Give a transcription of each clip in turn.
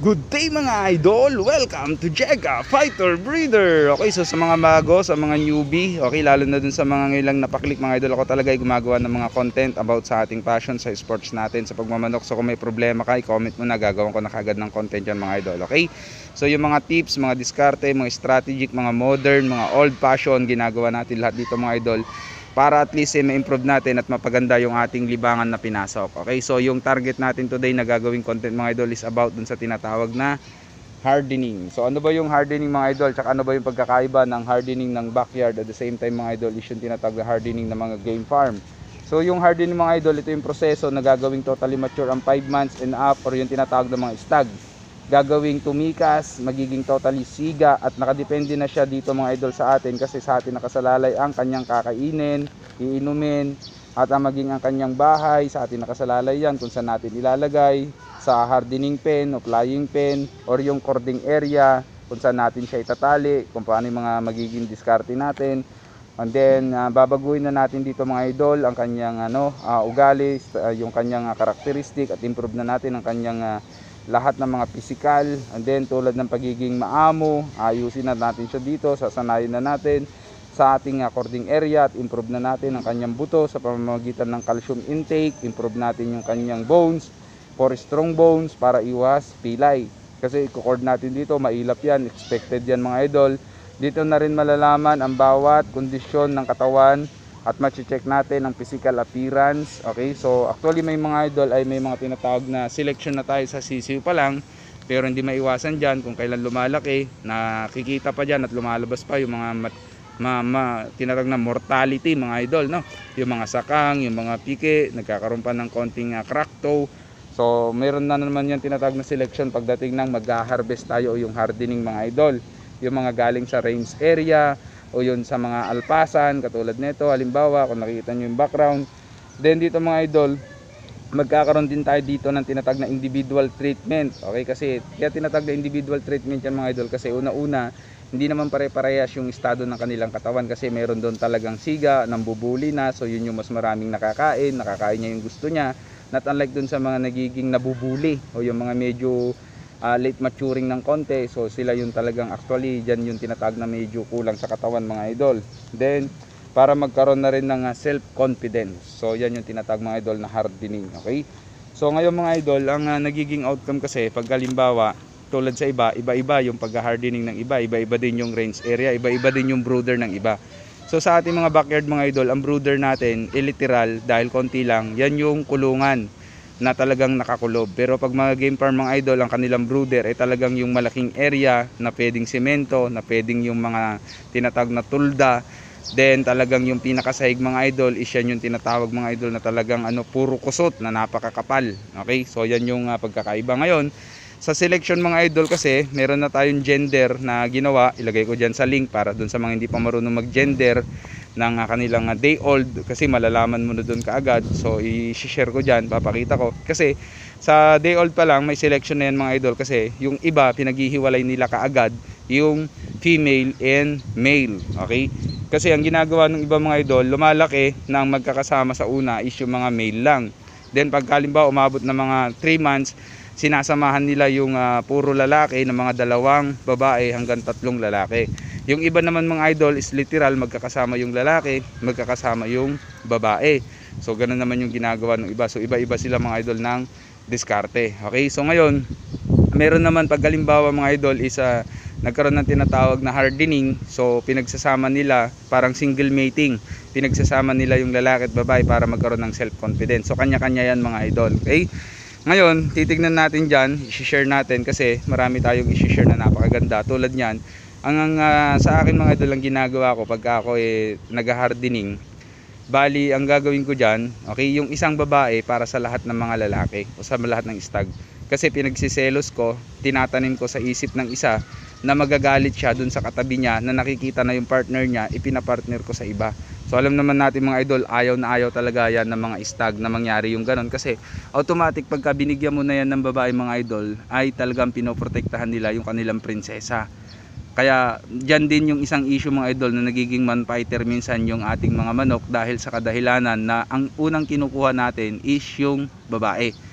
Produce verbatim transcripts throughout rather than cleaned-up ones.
Good day mga idol! Welcome to Jega Fighter Breeder! Okay, so sa mga bago, sa mga newbie, okay, lalo na dun sa mga ngailang napaklik mga idol, ako talaga ay gumagawa ng mga content about sa ating passion sa sports natin, sa pagmamanok. So kung may problema ka, i-comment mo na, gagawin ko na kagad ng content yan mga idol, okay? So yung mga tips, mga diskarte, mga strategic, mga modern, mga old fashion, ginagawa natin lahat dito mga idol, para at least eh, ma-improve natin at mapaganda yung ating libangan na pinasok. Okay, so yung target natin today na gagawing content mga idol is about dun sa tinatawag na hardening. So ano ba yung hardening mga idol? Tsaka ano ba yung pagkakaiba ng hardening ng backyard at the same time mga idol is yung tinatawag na hardening ng mga game farm. So yung hardening mga idol, ito yung proseso na gagawing totally mature ang five months and up, or yung tinatawag na mga stag. Gagawing tumikas, magiging totally siga, at nakadepende na siya dito mga idol sa atin, kasi sa atin nakasalalay ang kanyang kakainin, iinumin, at ang maging ang kanyang bahay, sa atin nakasalalay yan kung saan natin ilalagay, sa hardening pen o flying pen, or yung cording area kung saan natin siya itatali, kung paano yung mga magiging diskarte natin. And then uh, babaguhin na natin dito mga idol ang kanyang ano, uh, ugali, uh, yung kanyang uh, karakteristik, at improve na natin ang kanyang uh, lahat ng mga physical. And then tulad ng pagiging maamo, ayusin na natin siya dito, sasanayin na natin sa ating according area, at improve na natin ang kanyang buto sa pamamagitan ng calcium intake. Improve natin yung kanyang bones for strong bones para iwas pilay, kasi i-cord natin dito, mailap yan, expected yan mga idol. Dito na rin malalaman ang bawat kondisyon ng katawan at ma-check natin ang physical appearance. Okay, so actually may mga idol ay may mga tinatawag na selection na tayo sa sisiw pa lang, pero hindi maiwasan dyan kung kailan lumalaki, nakikita pa dyan at lumalabas pa yung mga mat, ma, ma, tinatawag na mortality mga idol, no? Yung mga sakang, yung mga pike, nagkakaroon pa ng konting uh, crack toe. So meron na naman yan tinatawag na selection pagdating ng mag-harvest tayo o yung hardening mga idol, yung mga galing sa range area o yun sa mga alpasan katulad nito, halimbawa kung nakikita nyo yung background. Then dito mga idol, magkakaroon din tayo dito ng tinatag na individual treatment. Okay, kasi kaya tinatag na individual treatment yan mga idol, kasi una-una hindi naman pare-parehas yung estado ng kanilang katawan, kasi meron doon talagang siga, nambubuli na, so yun yung mas maraming nakakain, nakakain niya yung gusto niya, not unlike dun sa mga nagiging nabubuli o yung mga medyo Uh, late maturing ng konti, so sila yung talagang actually dyan yung tinatag na medyo kulang sa katawan mga idol. Then para magkaroon na rin ng uh, self confidence, so yan yung tinatag mga idol na hardening. Okay, so ngayon mga idol, ang uh, nagiging outcome kasi pag halimbawa tulad sa iba, iba-iba yung pag-hardening ng iba, iba-iba din yung range area, iba-iba din yung brooder ng iba. So sa ating mga backyard mga idol, ang brooder natin literal dahil konti lang, yan yung kulungan na talagang nakakulob. Pero pag mga game farm mga idol, ang kanilang brooder ay talagang yung malaking area na pwedeng semento, na pwedeng yung mga tinatawag na tulda. Then talagang yung pinakasahig mga idol is yan yung tinatawag mga idol na talagang ano, puro kusot na napakakapal. Okay, so yan yung uh, pagkakaiba. Ngayon sa selection mga idol, kasi meron na tayong gender na ginawa, ilagay ko dyan sa link para dun sa mga hindi pa marunong mag gender ng uh, kanilang uh, day old, kasi malalaman mo na doon kaagad. So i-share ko dyan, papakita ko, kasi sa day old pa lang may selection na yan mga idol, kasi yung iba pinaghihiwalay nila kaagad yung female and male. Okay, kasi ang ginagawa ng iba mga idol, lumalaki nang magkakasama sa una is yung mga male lang, then pag halimbawa umabot na mga three months, sinasamahan nila yung uh, puro lalaki ng mga dalawang babae hanggang tatlong lalaki. Yung iba naman mga idol is literal magkakasama yung lalaki, magkakasama yung babae. So ganun naman yung ginagawa ng iba. So iba-iba sila mga idol ng diskarte. Okay, so ngayon meron naman pag halimbawa mga idol is uh, nagkaroon ng tinatawag na hardening. So pinagsasama nila, parang single mating, pinagsasama nila yung lalaki at babae para magkaroon ng self confidence. So kanya-kanya yan mga idol. Okay, ngayon titignan natin dyan, i-share natin, kasi marami tayong i-share na napakaganda. Tulad nyan, ang uh, sa akin mga idol, ang ginagawa ko pag ako eh, nag-hardening, bali ang gagawin ko dyan, okay, yung isang babae para sa lahat ng mga lalaki o sa lahat ng stag, kasi pinagsiselos ko, tinatanim ko sa isip ng isa na magagalit siya dun sa katabi niya na nakikita na yung partner niya, ipinapartner ko sa iba. So alam naman natin mga idol, ayaw na ayaw talaga yan ng mga stag na mangyari yung ganon, kasi automatic pagka binigyan mo na yan ng babae mga idol, ay talagang pinoprotektahan nila yung kanilang prinsesa. Kaya dyan din yung isang issue mga idol na nagiging man fighter minsan yung ating mga manok, dahil sa kadahilanan na ang unang kinukuha natin is yung babae.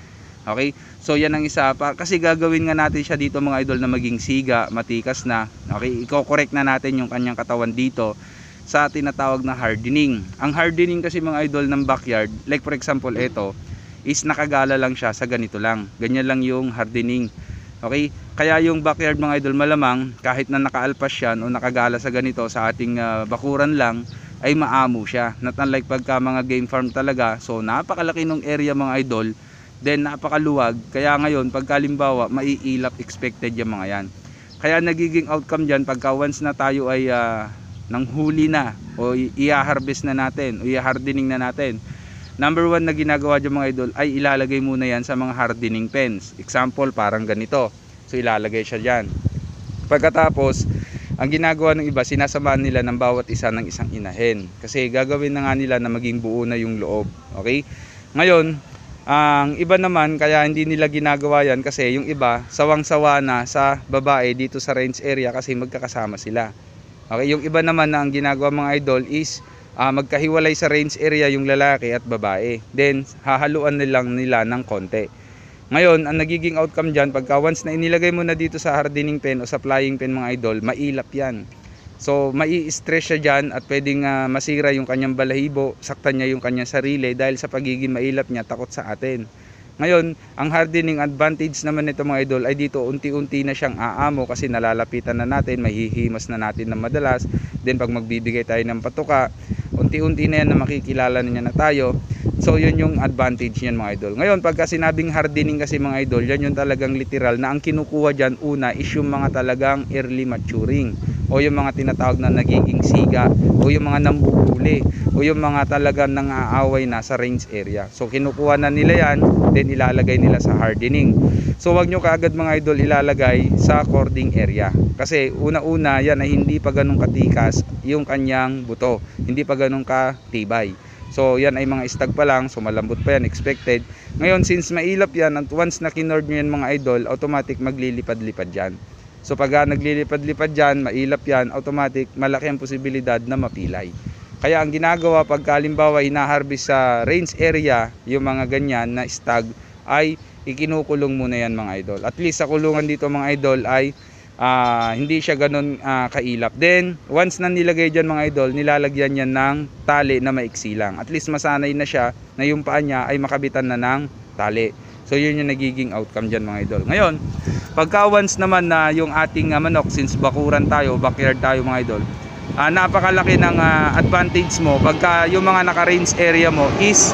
Okay? So yan ang isa pa, kasi gagawin nga natin siya dito mga idol na maging siga, matikas na. Okay? Iko-correct na natin yung kanyang katawan dito sa tinatawag na hardening. Ang hardening kasi mga idol ng backyard, like for example ito, is nakagala lang siya sa ganito lang. Ganyan lang yung hardening. Okay? Kaya yung backyard mga idol malamang kahit na nakaalpas yan o nakagala sa ganito sa ating uh, bakuran lang, ay maamo siya. Not unlike pagka mga game farm talaga, so napakalaki ng area mga idol, then napakaluwag, kaya ngayon pagkalimbawa maiilap expected yung mga yan. Kaya nagiging outcome dyan pagka once na tayo ay uh, nang huli na o i-harvest na natin o i-hardening na natin, number one na ginagawa dyan mga idol ay ilalagay muna yan sa mga hardening pens. Example parang ganito, so ilalagay siya dyan. Pagkatapos ang ginagawa ng iba, sinasamahan nila ng bawat isa ng isang inahin, kasi gagawin na nga nila na maging buo na yung loob. Okay, ngayon ang iba naman, kaya hindi nila ginagawa yan kasi yung iba sawang-sawa na sa babae dito sa range area kasi magkakasama sila. Okay, yung iba naman na ang ginagawa mga idol is uh, magkahiwalay sa range area yung lalaki at babae, then hahaluan nilang nila ng konti. Ngayon ang nagiging outcome dyan, pagka once na inilagay mo na dito sa hardening pen o sa flying pen mga idol, mailap yan. So mai-stress siya dyan at pwedeng uh, masira yung kanyang balahibo, saktan niya yung kanyang sarili dahil sa pagiging mailap niya, takot sa atin. Ngayon, ang hardening advantage naman nito mga idol ay dito unti-unti na siyang aamo kasi nalalapitan na natin, mahihimas na natin ng madalas. Then pag magbibigay tayo ng patuka, unti-unti na yan na makikilala niya na tayo. So yun yung advantage niyan mga idol. Ngayon pagka sinabing hardening kasi mga idol, yan yung talagang literal na ang kinukuha dyan una is yung mga talagang early maturing o yung mga tinatawag na nagiging siga o yung mga nambuhuli o yung mga talagang nang-aaway na sa range area. So kinukuha na nila yan, then ilalagay nila sa hardening. So wag nyo kaagad mga idol ilalagay sa cording area, kasi una-una yan ay hindi pa ganun katikas yung kanyang buto, hindi pa ganun katibay. So yan ay mga stag pa lang, so malambot pa yan, expected. Ngayon since mailap yan, at once na kinord nyo yan mga idol, automatic maglilipad-lipad yan. So pag uh, naglilipad-lipad dyan, mailap yan, automatic malaki ang posibilidad na mapilay. Kaya ang ginagawa pag halimbawa hinaharvest sa range area yung mga ganyan na stag, ay ikinukulong muna yan mga idol. At least sa kulungan dito mga idol ay uh, hindi siya ganun uh, kailap. Then once na nilagay dyan mga idol, nilalagyan yan ng tali na maiksi lang. At least masanay na siya na yung paa niya ay makabitan na ng tali. So yun yung nagiging outcome dyan mga idol. Ngayon pagka once naman na yung ating uh, manok, since bakuran tayo, backyard tayo mga idol, uh, napakalaki ng uh, advantage mo pagka yung mga naka-range area mo is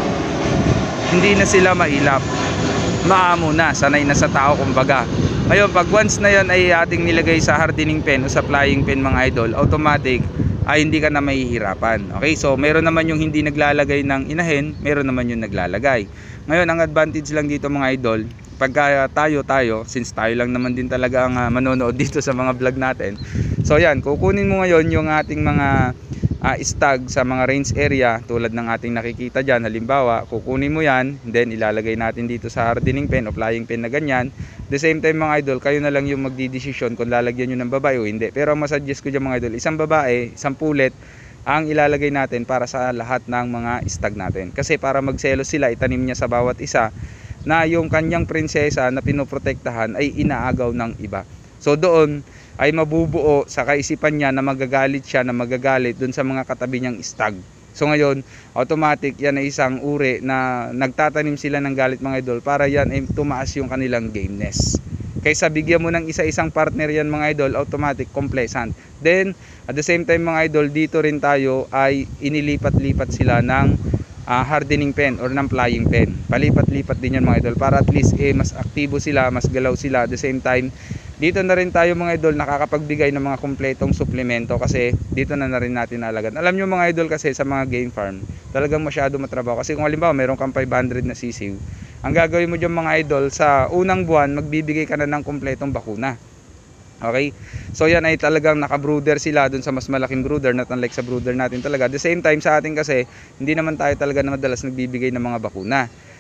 hindi na sila mailap, maamo na, sanay na sa tao kumbaga. Ngayon pag once na yan ay ating nilagay sa hardening pen o sa flying pen mga idol, automatic ay hindi ka na mahihirapan. Okay, so meron naman yung hindi naglalagay ng inahin, meron naman yung naglalagay. Ngayon ang advantage lang dito mga idol, pagka tayo tayo, since tayo lang naman din talaga ang uh, manonood dito sa mga vlog natin, so yan, kukunin mo ngayon yung ating mga uh, stag sa mga range area tulad ng ating nakikita dyan. Halimbawa kukunin mo yan, then ilalagay natin dito sa hardening pen o flying pen na ganyan. The same time mga idol, kayo na lang yung magdidesisyon kung lalagyan nyo ng babae o hindi. Pero ang masuggest ko dyan mga idol, isang babae, isang pulet ang ilalagay natin para sa lahat ng mga stag natin, kasi para magselos sila, itanim niya sa bawat isa na yung kanyang prinsesa na pinoprotektahan ay inaagaw ng iba. So doon ay mabubuo sa kaisipan niya na magagalit siya, na magagalit dun sa mga katabi niyang stag. So ngayon automatic yan ay isang uri na nagtatanim sila ng galit mga idol, para yan ay tumaas yung kanilang gameness. Kaysa bigyan mo ng isa-isang partner yan mga idol, automatic complacent. Then at the same time mga idol, dito rin tayo ay inilipat-lipat sila ng uh, hardening pen or ng flying pen. Palipat-lipat din yan mga idol, para at least eh, mas aktibo sila, mas galaw sila. At the same time, dito na rin tayo mga idol nakakapagbigay ng mga kumpletong suplemento, kasi dito na na rin natin nalagan. Alam nyo mga idol, kasi sa mga game farm talagang masyado matrabaho, kasi kung halimbawa meron kang five hundred na sisiw, ang gagawin mo dyan mga idol, sa unang buwan magbibigay ka na ng kumpletong bakuna. Okay, so yan ay talagang naka-brooder sila dun sa mas malaking brooder, not unlike sa brooder natin talaga. At the same time sa atin kasi hindi naman tayo talaga na madalas nagbibigay ng mga bakuna.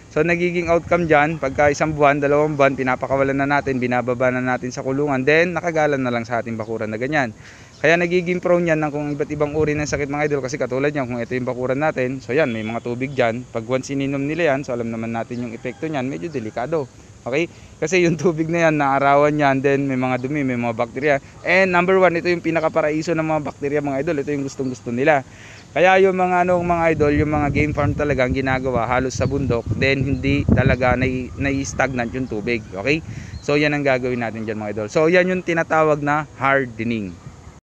So nagiging outcome dyan, pagka isang buwan, dalawang buwan, pinapakawalan na natin, binababa na natin sa kulungan, then nakagalan na lang sa ating bakuran na ganyan. Kaya nagiging prone yan ng kung iba't ibang uri ng sakit mga idol, kasi katulad yan, kung ito yung bakuran natin, so yan, may mga tubig dyan, pag once ininom nila yan, so alam naman natin yung epekto nyan, medyo delikado. Okay? Kasi yung tubig na yan, naarawan yan, then may mga dumi, may mga bakterya. And number one, ito yung pinakaparaiso ng mga bakterya mga idol, ito yung gustong gusto nila. Kaya yung mga ano, mga idol, yung mga game farm talaga ang ginagawa halos sa bundok, then hindi talaga nai-stagnant yung tubig. Okay? So yan ang gagawin natin dyan mga idol. So yan yung tinatawag na hardening.